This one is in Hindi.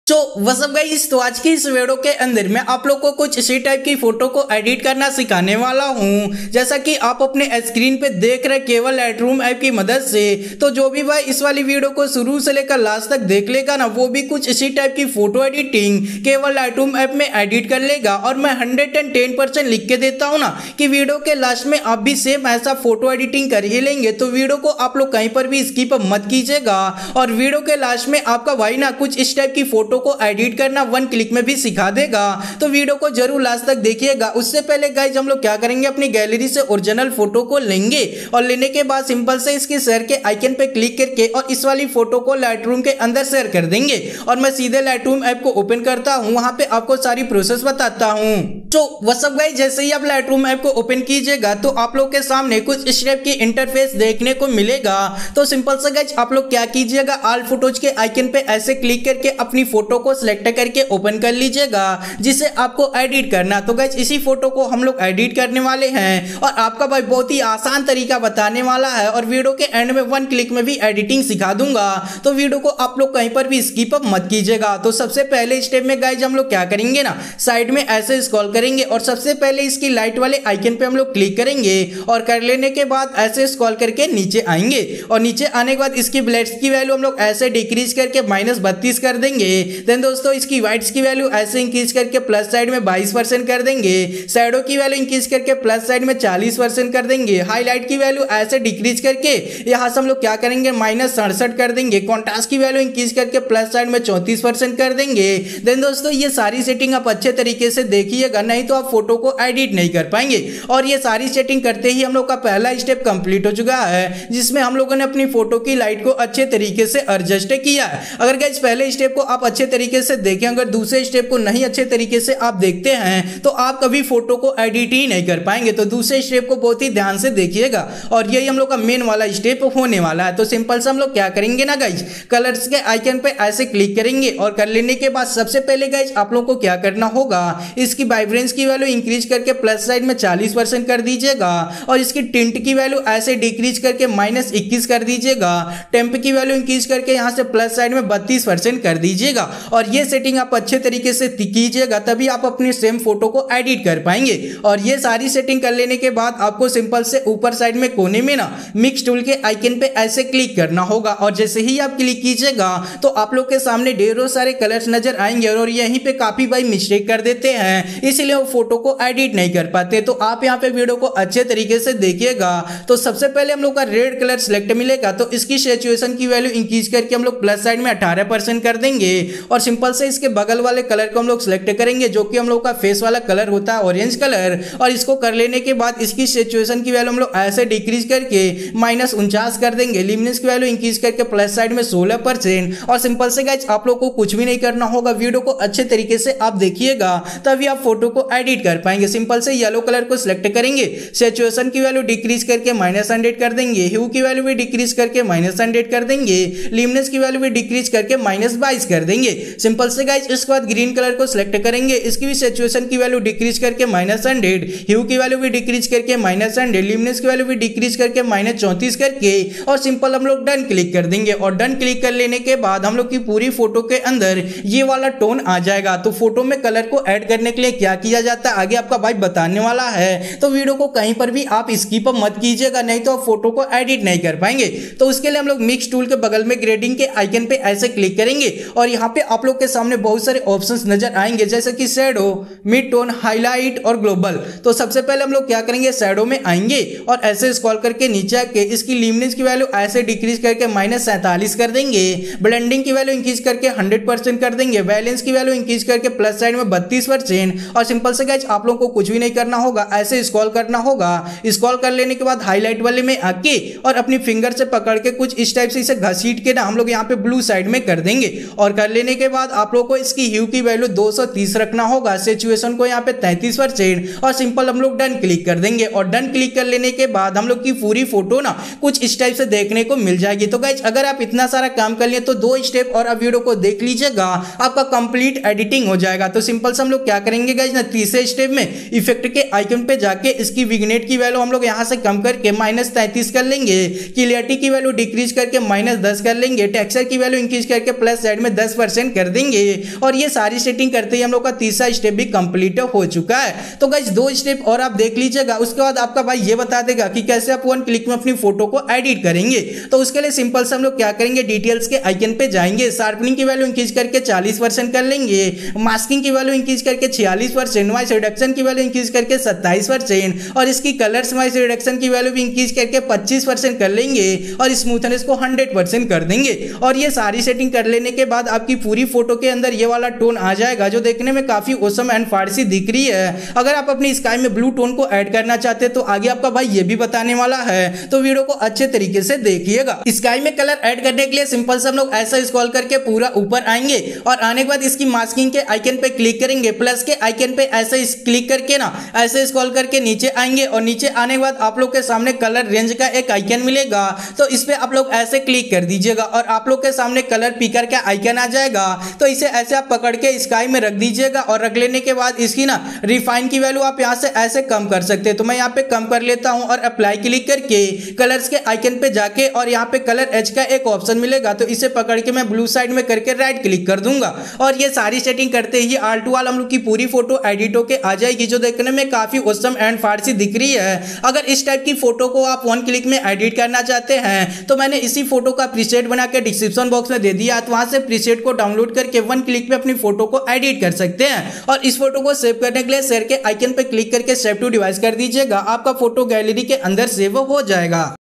तो व्हाट्सअप गाइस, तो आज की इस वीडियो के अंदर मैं आप लोग को कुछ इसी टाइप की फोटो को एडिट करना सिखाने वाला हूं। जैसा कि आप अपने स्क्रीन पे देख रहे केवल लाइटरूम ऐप की मदद से। तो जो भी भाई इस वाली वीडियो को शुरू से लेकर लास्ट तक देख लेगा ना, वो भी कुछ इसी टाइप की फोटो एडिटिंग केवल लाइटरूम ऐप में एडिट कर लेगा। और मैं 110% लिख के देता हूं ना कि वीडियो के लास्ट में आप भी सेम ऐसा फोटो एडिटिंग कर ही लेंगे। तो वीडियो को आप लोग कहीं पर भी स्किप मत कीजिएगा और वीडियो के लास्ट में आपका भाई ना कुछ इस टाइप की फोटो को एडिट करना 1 क्लिक में भी सिखा देगा। तो वीडियो को जरूर लास्ट तक देखिएगा। उससे पहले गाइज हम लोग क्या करेंगे, अपनी गैलरी से ओरिजिनल फोटो को लेंगे और लेने के बाद सिंपल से इसके शेयर के आइकन पे क्लिक करके और इस वाली फोटो को लाइटरूम के अंदर शेयर कर देंगे। और मैं सीधे लाइटरूम ऐप को ओपन करता हूं, वहां पे आपको सारी प्रोसेस बताता हूं। तो व्हाट्सअप गाइज, जैसे ही आप लाइटरूम ऐप को ओपन कीजिएगा तो आप लोग के सामने कुछ इस टाइप की इंटरफेस देखने को मिलेगा। तो सिंपल से गाइज आप लोग क्या कीजिएगा, ऑल फोटोज के आइकन पे ऐसे क्लिक करके अपनी फोटो को सिलेक्ट करके ओपन कर लीजिएगा, जिसे आपको एडिट करना। तो गाइस इसी फोटो को हम लोग एडिट करने वाले हैं और आपका भाई बहुत ही आसान तरीका बताने वाला है और वीडियो के एंड में 1 क्लिक में भी एडिटिंग सिखा दूंगा। तो वीडियो को आप लोग कहीं पर भी स्किप मत कीजिएगा। तो सबसे पहले स्टेप में गाइस हम लोग क्या करेंगे ना, साइड में ऐसे स्क्रॉल करेंगे और सबसे पहले इसकी लाइट वाले आइकन पे हम लोग क्लिक करेंगे और कर लेने के बाद ऐसे स्क्रॉल करके नीचे आएंगे और नीचे आने के बाद इसकी ब्लैक्स की वैल्यू हम लोग ऐसे डिक्रीज करके -32 कर देंगे। देन दोस्तों इसकी व्हाइट्स की वैल्यू ऐसे इंक्रीज करके प्लस साइड में 22% कर देंगे। शैडो की वैल्यू इंक्रीज करके प्लस साइड में 40% कर देंगे। हाईलाइट की वैल्यू ऐसे डिक्रीज करके यहां से हम लोग क्या करेंगे, -67 कर देंगे। कॉन्ट्रास्ट की वैल्यू इंक्रीज करके प्लस साइड में 34% कर देंगे। देन दोस्तों ये सारी सेटिंग आप अच्छे तरीके से देखिएगा, नहीं तो आप फोटो को एडिट नहीं कर पाएंगे। और ये सारी सेटिंग करते ही हम लोग का पहला स्टेप कंप्लीट हो चुका है, जिसमें हम लोगों ने अपनी फोटो की लाइट को अच्छे तरीके से एडजस्ट किया है। अगर गाइस पहले स्टेप को आप अच्छे तरीके से देखें, अगर दूसरे स्टेप को नहीं अच्छे तरीके से आप देखते हैं तो आप कभी फोटो को एडिट ही नहीं कर पाएंगे। तो दूसरे स्टेप को बहुत ही ध्यान से देखिएगा और यही हम लोग का मेन वाला स्टेप होने वाला है। तो सिंपल से हम लोग क्या करेंगे ना गाइज, कलर्स के आइकन पे ऐसे क्लिक करेंगे और कर लेने के बाद सबसे पहले गाइज आप लोग को क्या करना होगा, इसकी वाइब्रेंस की वैल्यू इंक्रीज करके प्लस साइड में 40% कर दीजिएगा और इसकी टिंट की वैल्यू ऐसे डिक्रीज करके -21 कर दीजिएगा। टेम्प की वैल्यू इंक्रीज करके यहां से प्लस साइड में 32% कर दीजिएगा। और ये सेटिंग आप अच्छे तरीके से कीजिएगा, तभी आप अपनी सेम फोटो को एडिट कर पाएंगे। और ये सारी सेटिंग कर लेने के बाद आपको सिंपल से ऊपर साइड में कोने में ना मिक्स टूल के आइकन पे ऐसे क्लिक करना होगा और जैसे ही आप क्लिक कीजिएगा तो आप लोग के सामने ढेरों सारे कलर्स नजर आएंगे और यहीं पे काफी भाई मिस्टेक कर देते हैं, इसलिए वो फोटो को एडिट नहीं कर पाते। तो आप यहाँ पे वीडियो को अच्छे तरीके से देखिएगा। तो सबसे पहले हम लोग का रेड कलर सिलेक्ट मिलेगा, तो इसकी सैचुरेशन की वैल्यू इंक्रीज करके हम लोग प्लस साइड में 18% कर देंगे और सिंपल से इसके बगल वाले कलर को हम लोग सिलेक्ट करेंगे, जो कि हम लोग का फेस वाला कलर होता है ऑरेंज कलर। और इसको कर लेने के बाद इसकी सैचुरेशन की वैल्यू हम लोग ऐसे डिक्रीज करके -49 कर देंगे। ल्यूमिनेंस की वैल्यू इंक्रीज करके प्लस साइड में 16%। और सिंपल से गाइस आप लोग को कुछ भी नहीं करना होगा, वीडियो को अच्छे तरीके से आप देखिएगा तभी आप फोटो को एडिट कर पाएंगे। सिंपल से येलो कलर को सिलेक्ट करेंगे, सैचुरेशन की वैल्यू डिक्रीज करके -100 कर देंगे। ह्यू की वैल्यू भी डिक्रीज करके -100 कर देंगे। ल्यूमिनेंस की वैल्यू भी डिक्रीज करके -22 कर देंगे। सिंपल से गाइस इसके बाद ग्रीन कलर को सिलेक्ट करेंगे, इसकी भी सैचुरेशन की वैल्यू डिक्रीज करके -100, ह्यू की वैल्यू भी डिक्रीज करके -100, ल्यूमिनेंस की वैल्यू भी डिक्रीज करके -34 करके और सिंपल हम लोग डन क्लिक कर देंगे। और डन क्लिक कर लेने के बाद हम लोग की पूरी फोटो के अंदर ये वाला टोन आ जाएगा। तो फोटो में कलर को ऐड करने के लिए क्या किया जाता है आगे आपका भाई बताने वाला है, तो वीडियो को कहीं पर भी आप स्किप मत कीजिएगा, नहीं तो आप फोटो को एडिट नहीं कर पाएंगे। तो उसके लिए हम लोग मिक्स टूल के बगल में ग्रेडिंग के आइकन पे ऐसे क्लिक करेंगे और यहाँ पे आप लोग के सामने बहुत सारे ऑप्शंस नजर आएंगे, जैसे कि शैडो, मिड टोन, हाईलाइट और ग्लोबल। तो सबसे पहले हम लोग क्या करेंगे, शैडो में आएंगे और ऐसे स्क्रॉल करके नीचे आके इसकी ल्यूमिनेंस की वैल्यू ऐसे डिक्रीज करके -47 कर देंगे। ब्लेंडिंग की वैल्यू इंक्रीज करके 100% कर देंगे। वैलेंस की वैल्यू इंक्रीज करके प्लस साइड में 32%। और सिंपल से गाइस आप लोगों को कुछ भी नहीं करना होगा, ऐसे स्क्रॉल करना होगा। स्क्रॉल कर लेने के बाद हाईलाइट वाले में आके और अपनी फिंगर से पकड़ के कुछ इस टाइप से इसे घसीट के ना हम लोग यहाँ पे ब्लू साइड में कर देंगे। और कर लेने के बाद आप लोग को इसकी ह्यू की वैल्यू 230 रखना होगा, सैचुरेशन को यहाँ पे 33% और सिंपल हम लोग डन क्लिक कर देंगे। और डन क्लिक कर लेने के बाद हम लोग की पूरी फोटो ना कुछ इस टाइप से देखने को मिल जाएगी। तो गाइस अगर आप इतना सारा काम कर लिए तो 2 स्टेप और आप वीडियो को देख लीजिएगा, आपका कंप्लीट एडिटिंग हो जाएगा। तो सिंपल से हम लोग क्या करेंगे गाइस ना, तीसरे स्टेप में इफेक्ट के आइकन पे जाके इसकी विग्नेट की वैल्यू हम लोग यहाँ से कम करके -33 कर लेंगे। क्लियरिटी की वैल्यू डिक्रीज करके -10 कर लेंगे। टेक्सचर की वैल्यू इंक्रीज करके प्लस साइड में 10% 100% कर देंगे। और ये सारी सेटिंग करते ही हम लोग का तीसरा स्टेप भी कंप्लीट हो चुका है। तो गाइस 2 स्टेप और आप देख लीजिएगा, उसके बाद आपका भाई ये बता देगा कि कैसे आप 1 क्लिक में अपनी फोटो को एडिट करेंगे। तो उसके लिए सिंपल से हम लोग क्या करेंगे, डिटेल्स के आइकन पे जाएंगे, शार्पनिंग की वैल्यू इंक्रीज करके 40% कर लेंगे, मास्किंग की वैल्यू इंक्रीज करके 46%, नॉइस रिडक्शन की वैल्यू इंक्रीज करके 27% और इसकी कलर्स नॉइस रिडक्शन की वैल्यू भी इंक्रीज करके 25% कर लेंगे और स्मूथनेस को 100% कर देंगे। और ये सारी सेटिंग कर लेने के बाद आपकी पूरी फोटो के अंदर ये वाला टोन आ जाएगा जो देखने में काफी ऑसम एंड फारसी दिख रही है। अगर आप अपनी स्काई में ब्लू टोन को ऐड करना चाहते हैं तो आगे आपका भाई ये भी बताने वाला है, तो वीडियो को अच्छे तरीके से देखिएगा। स्काई में कलर ऐड करने के लिए सिंपल से हम लोग ऐसा स्क्रॉल करके पूरा ऊपर आएंगे और आने के बाद इसकी मास्किंग के आइकन पे क्लिक करेंगे, प्लस के आइकन पे ऐसे क्लिक करके ना ऐसे स्क्रॉल करके नीचे आएंगे और नीचे आने के बाद आप लोग के सामने कलर रेंज का एक आइकन मिलेगा, तो इस पे आप लोग ऐसे क्लिक कर दीजिएगा और आप लोग के सामने कलर पिकर का आइकन आ जाएगा। तो इसे ऐसे आप पकड़ के स्काई में रख दीजिएगा और रख लेने के बाद इसकी ना रिफाइन की वैल्यू आप यहाँ से ऐसे कम कर सकते हैं। तो मैं यहाँ पे कम कर लेता हूँ और अप्लाई क्लिक करके कलर्स के आइकन पे जाके और यहाँ पे कलर एज का एक ऑप्शन मिलेगा, तो इसे पकड़ के मैं ब्लू साइड में करके राइट क्लिक कर दूंगा और ये सारी सेटिंग करते ही ऑल टू ऑल हम लोग की पूरी फोटो एडिट होके आ जाएगी जो देखने में काफी ऑसम एंड फारसी दिख रही है। अगर इस टाइप की फोटो को आप 1 क्लिक में एडिट करना चाहते हैं तो मैंने इसी फोटो का प्रीसेट बना के डिस्क्रिप्शन बॉक्स में दे दिया, तो वहां से प्रीसेट को डाउनलोड करके 1 क्लिक में अपनी फोटो को एडिट कर सकते हैं। और इस फोटो को सेव करने के लिए शेयर के आइकन पे क्लिक करके सेव टू डिवाइस कर दीजिएगा, आपका फोटो गैलरी के अंदर सेव हो जाएगा।